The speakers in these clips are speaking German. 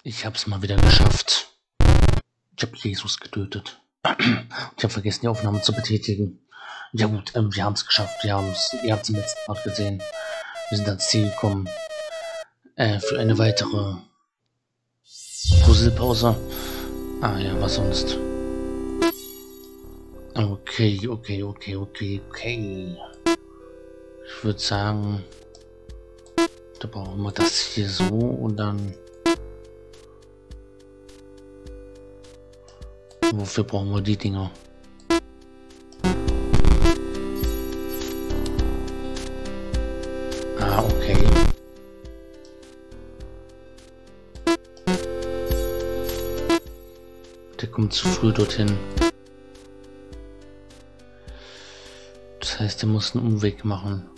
Ich hab's mal wieder geschafft. Ich habe Jesus getötet. Ich habe vergessen, die Aufnahme zu betätigen. Ja gut, wir haben es geschafft. Ihr habt es im letzten Part gesehen. Wir sind ans Ziel gekommen. Für eine weitere Puzzlepause. Ah ja, was sonst? Okay. Ich würde sagen, da brauchen wir das hier so und dann... Wofür brauchen wir die Dinger? Ah, okay. Der kommt zu früh dorthin. Das heißt, er muss einen Umweg machen.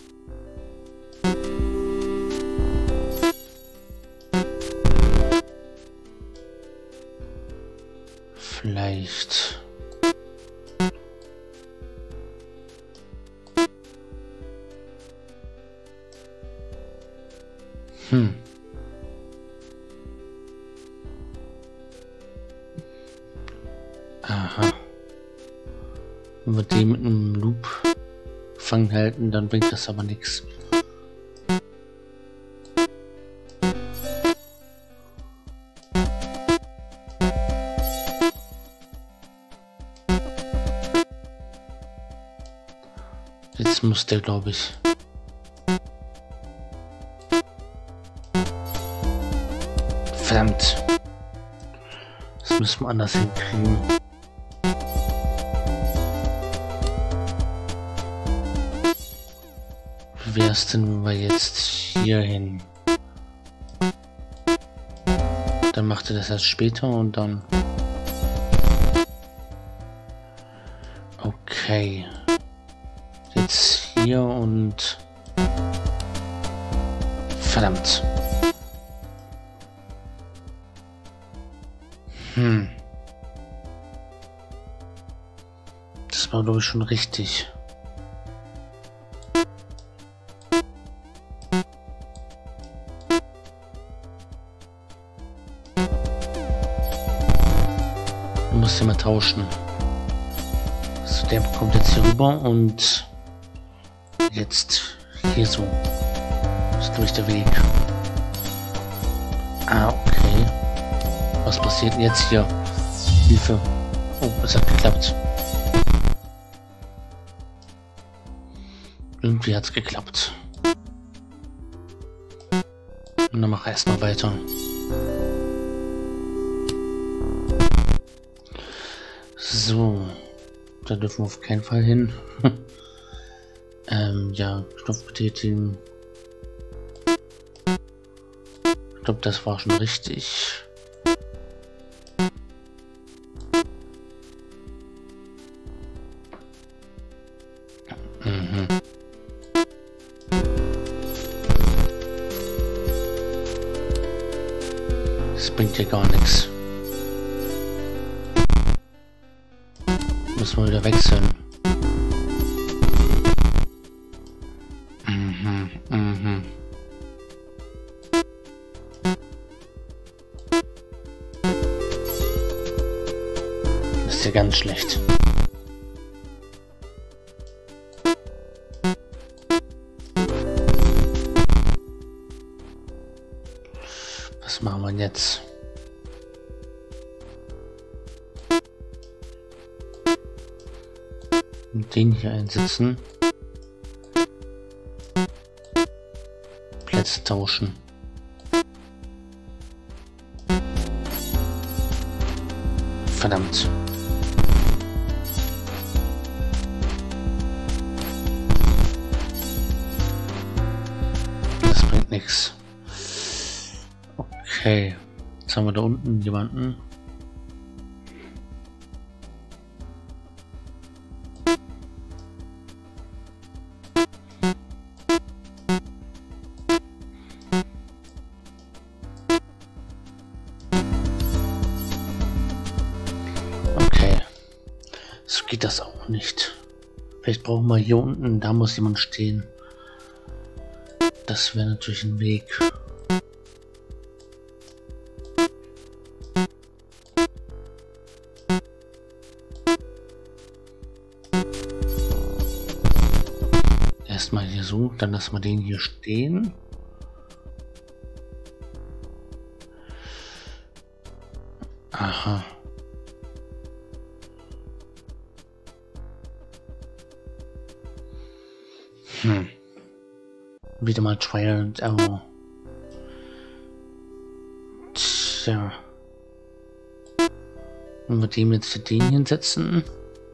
Vielleicht. Aha. Wenn wir den mit einem Loop fangen halten, dann bringt das aber nichts. Jetzt muss der, glaube ich. Verdammt. Das müssen wir anders hinkriegen. Wie wäre es denn, wenn wir jetzt hier hin? Dann macht er das erst später und dann... Okay. Jetzt hier und... Verdammt. Das war, glaube ich, schon richtig. Du musst ja mal tauschen. So, der kommt jetzt hier rüber und jetzt hier so. Das ist, glaube ich, der Weg. Ah, okay. Was passiert denn jetzt hier? Hilfe. Oh, es hat geklappt. Irgendwie hat es geklappt. Und dann mach erstmal weiter. So. Da dürfen wir auf keinen Fall hin. Ja, Knopf betätigen. Ich glaube, das war schon richtig. Das bringt ja gar nichts. Müssen wir wieder wechseln. Das ist ja ganz schlecht. Was machen wir jetzt? Den hier einsetzen. Plätze tauschen. Verdammt. Das bringt nichts. Okay. Jetzt haben wir da unten jemanden. So geht das auch nicht. Vielleicht brauchen wir hier unten, da muss jemand stehen. Das wäre natürlich ein Weg. Erstmal hier so, dann lassen wir den hier stehen. Aha. Wieder mal Trial and Error. Tja. Wenn wir dem jetzt den hinsetzen.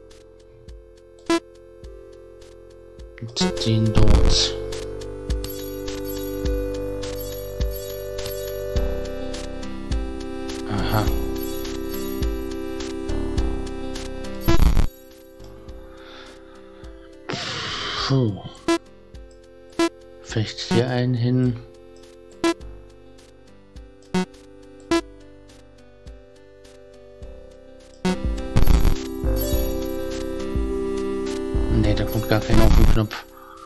Und den dort. Aha. Puh. Vielleicht hier einen hin. Ne, da kommt gar keiner auf den Knopf.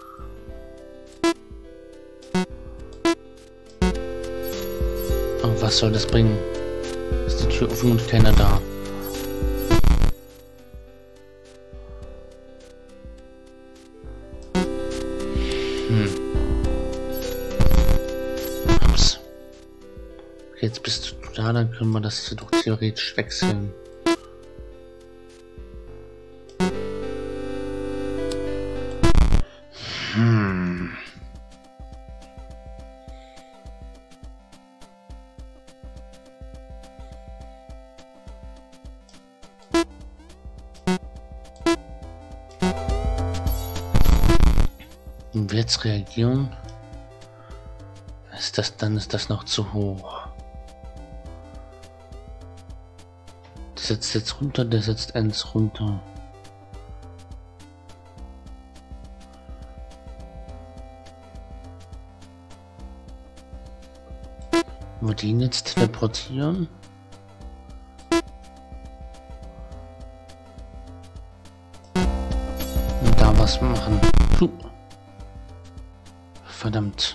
Aber was soll das bringen? Ist die Tür offen und keiner da? Ups. Jetzt bist du da, dann können wir das hier doch theoretisch wechseln. Wenn wir jetzt reagieren, dann ist das noch zu hoch. Der setzt jetzt runter, der setzt eins runter. Wenn wir den jetzt teleportieren. Und da was machen. Verdammt.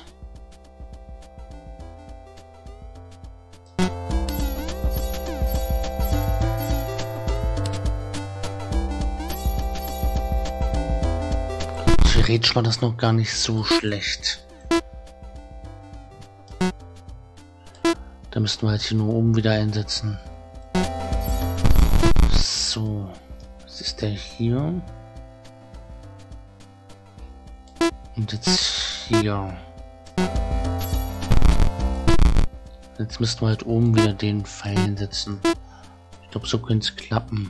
Theoretisch war das noch gar nicht so schlecht. Da müssten wir halt hier nur oben wieder einsetzen. So. Was ist der hier? Und jetzt hier. Jetzt müssten wir halt oben wieder den Pfeil setzen. Ich glaube, so könnte es klappen.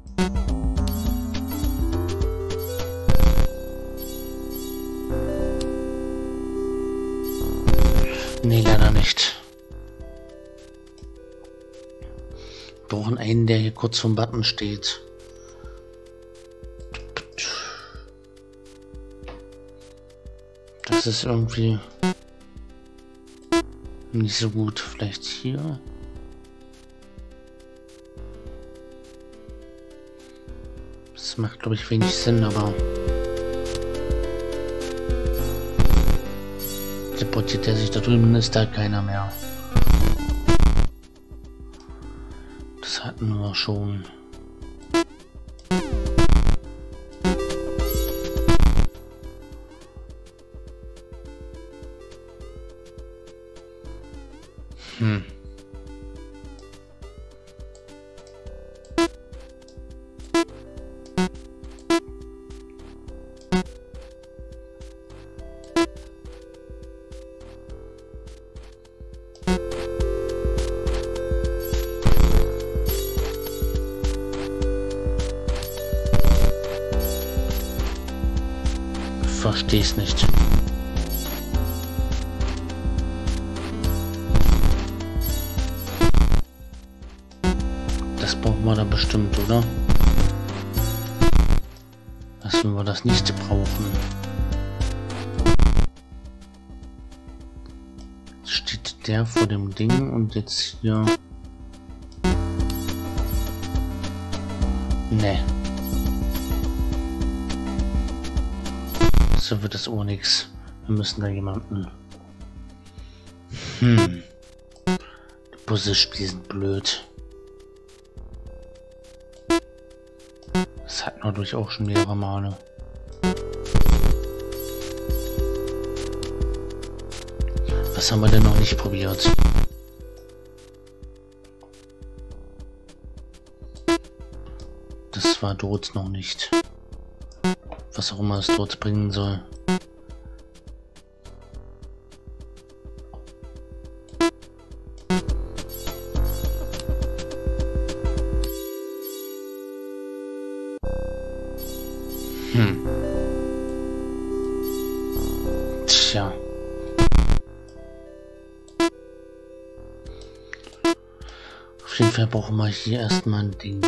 Nee, leider nicht. Wir brauchen einen, der hier kurz vom Button steht. Das ist irgendwie nicht so gut. Vielleicht hier. Das macht, glaube ich, wenig Sinn, aber deportiert er sich da drüben, ist da keiner mehr. Das hatten wir schon. Versteh's nicht. Das brauchen wir da bestimmt, oder? Was, wenn wir das nächste brauchen? Jetzt steht der vor dem Ding und jetzt hier. Ne. So wird das auch nichts. Wir müssen da jemanden. Die Puzzlespiele sind blöd. Das hatten wir durch auch schon mehrere Male. Was haben wir denn noch nicht probiert? Das war dort noch nicht. Was auch immer es dort bringen soll. Tja. Auf jeden Fall brauchen wir hier erstmal ein Ding.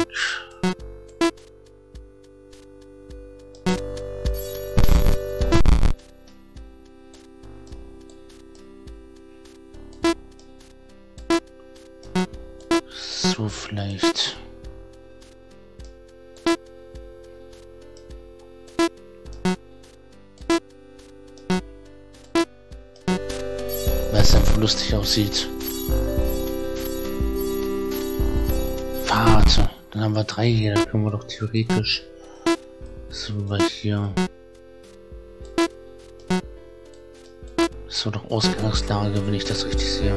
So vielleicht. Weil es einfach lustig aussieht. Warte, dann haben wir 3 hier, da können wir doch theoretisch. So, weil hier. So, doch Ausgangslage, wenn ich das richtig sehe.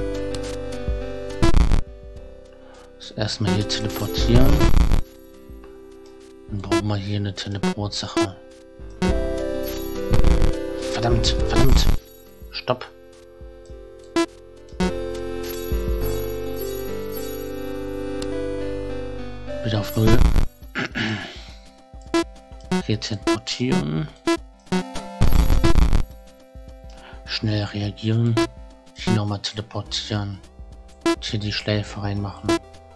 Erstmal hier teleportieren. Dann brauchen wir hier eine Teleportsache. Verdammt, verdammt. Stopp. Wieder auf 0. Hier teleportieren. Schnell reagieren. Hier nochmal teleportieren. Und hier die Schleife reinmachen.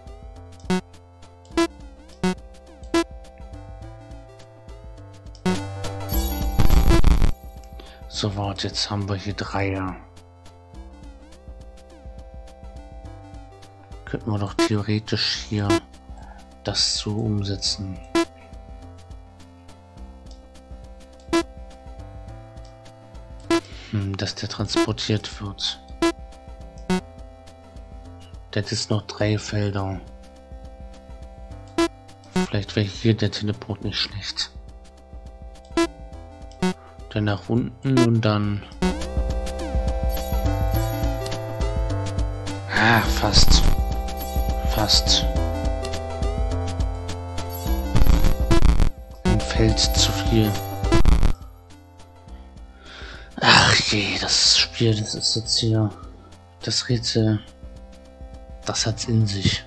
So, warte, jetzt haben wir hier 3er. Könnten wir doch theoretisch hier das so umsetzen. Dass der transportiert wird. Der hat jetzt noch 3 Felder. Vielleicht wäre hier der Teleport nicht schlecht. Dann nach unten und dann... Ah, fast. Fast. Ein Feld zu viel. Ach je, das Spiel, das ist jetzt hier... Das Rätsel... Das hat's in sich.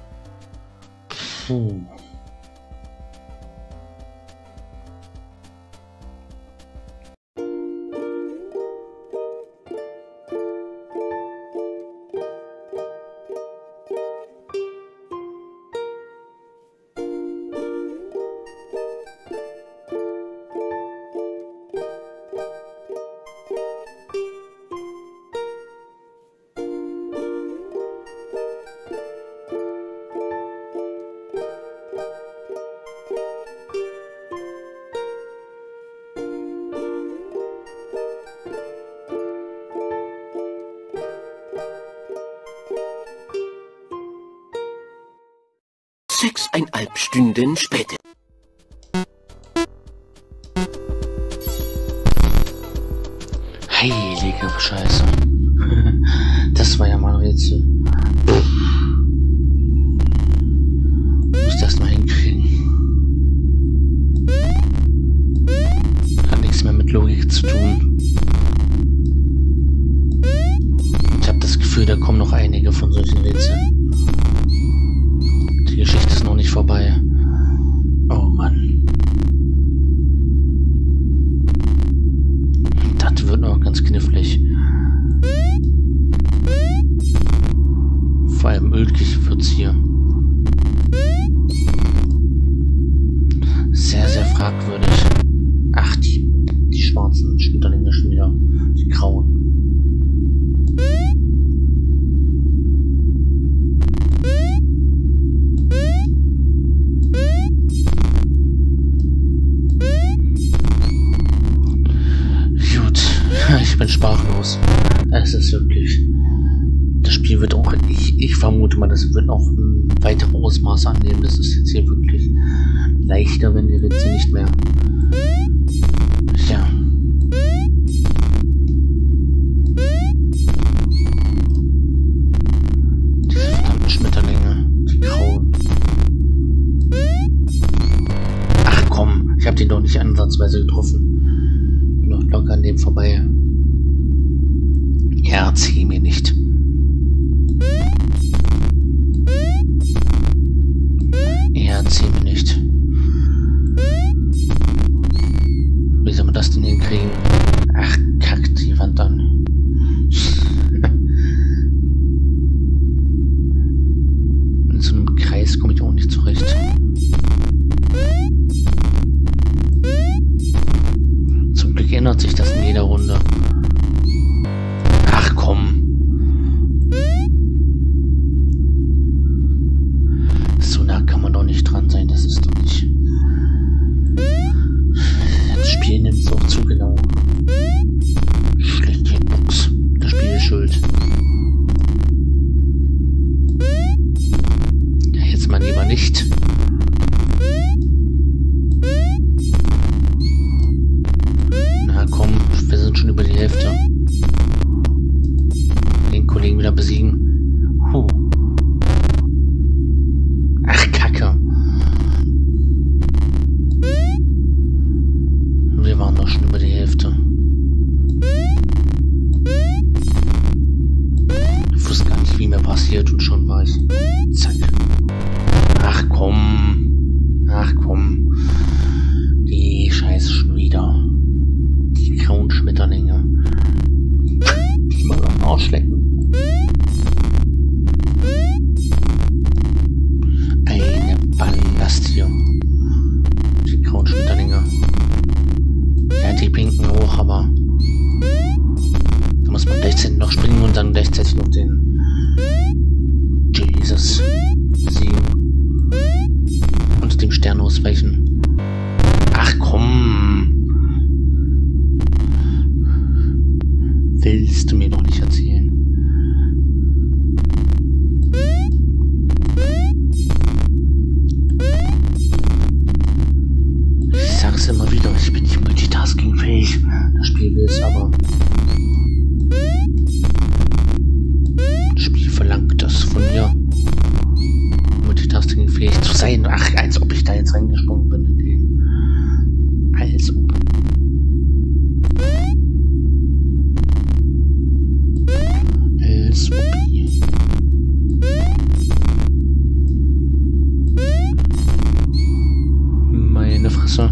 Puh. Sechseinhalb Stunden später. Heilige Scheiße. Das war ja mal ein Rätsel. Muss das mal hinkriegen. Hat nichts mehr mit Logik zu tun. Ich habe das Gefühl, da kommen noch einige von solchen Rätseln. Die Geschichte ist noch nicht vorbei. Oh Mann. Das wird noch ganz knifflig. Vor allem ulkig wird's hier. Sehr, sehr fragwürdig. Ach, die schwarzen Schmetterlinge schon wieder. Die grauen. Ich bin sprachlos. Es ist wirklich... Das Spiel wird auch... Ich vermute mal, das wird noch weitere Ausmaße annehmen. Das ist jetzt hier wirklich leichter, wenn die Rätsel nicht mehr... Ja. habe den doch nicht ansatzweise getroffen. Bin noch locker an dem vorbei. Ja, erzähl mir nicht. Ja, erzähl mir nicht. Wie soll man das denn hinkriegen? Ach, kackt die Wand an. In so einem Kreis komme ich auch nicht zurecht. Zum Glück ändert sich das in jeder Runde. Ach komm. So nah kann man doch nicht dran sein, das ist doch nicht. Das Spiel nimmt es auch zu genau. Schlechte Hitbox. Das Spiel ist schuld. Ja, jetzt mal lieber nicht. Na komm, wir sind schon über die Hälfte. Den Kollegen wieder besiegen. Ach, Kacke. Wir waren doch schon über die Hälfte. Ich wusste gar nicht, wie mir passiert und schon war ich. Zack. Ach komm. Ach komm. Die Scheiße schon wieder. Die grauen Schmetterlinge. Die mal am Arsch lecken. Eine Ballast hier. Die grauen Schmetterlinge. Ja, die pinken auch, aber da muss man gleichzeitig noch springen und dann gleichzeitig noch den Jesus besiegen und dem Stern ausweichen. Ach komm! Willst du mir doch nicht erzählen? Ich sag's immer wieder, ich bin nicht multitaskingfähig. Das Spiel will es aber. Das Spiel verlangt das von mir. Multitaskingfähig zu sein. Ach, als ob ich da jetzt reingesprungen bin in den. Als ob. Als ob. Meine Fresse.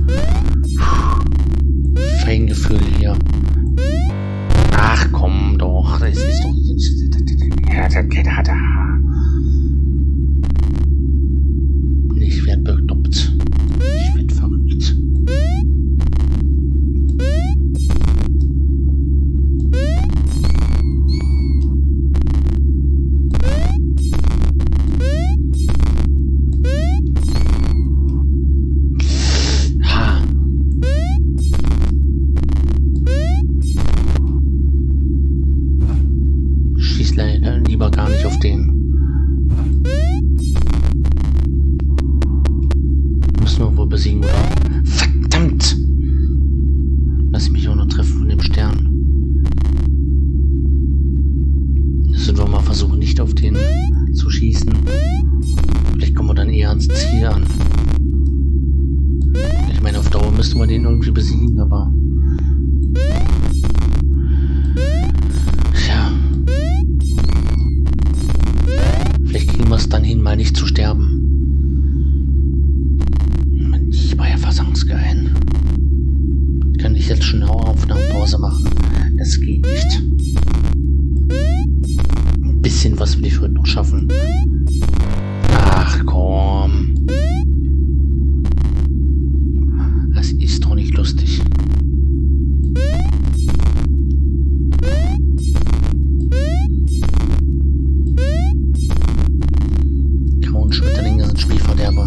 Feingefühl hier. Ach komm doch, das ist doch nicht. Ich werd bekloppt. Ich werd verrückt. Lieber gar nicht auf den. Müssen wir wohl besiegen, oder? Verdammt! Lass mich auch noch treffen von dem Stern. Müssen wir mal versuchen, nicht auf den zu schießen. Vielleicht kommen wir dann eher ans Ziel an. Ich meine, auf Dauer müssten wir den irgendwie besiegen, aber... Was dann hin, mal nicht zu sterben. Ich war ja versangsgeil. Kann ich jetzt schon eine Aufnahmepause machen? Das geht nicht. Ein bisschen was will ich heute noch schaffen. Ach komm. Das ist doch nicht lustig. Schmetterlinge sind Spielverderber.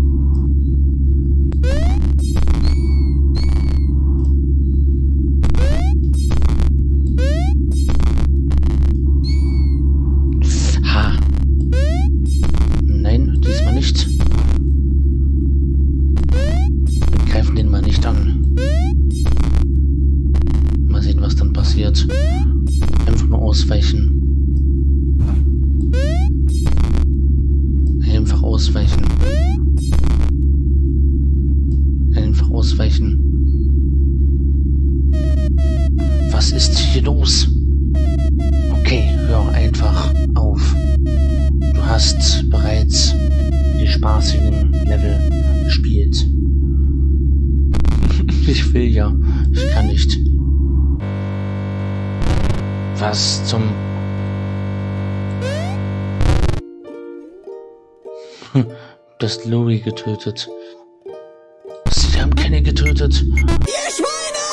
Ha! Nein, diesmal nicht. Wir greifen den mal nicht an. Mal sehen, was dann passiert. Einfach nur ausweichen. Einfach ausweichen. Einfach hast bereits die spaßigen Level gespielt. Ich will ja, ich kann nicht. Was zum... Du hast Louis getötet. Sie haben Kenny getötet. Ihr Schweine!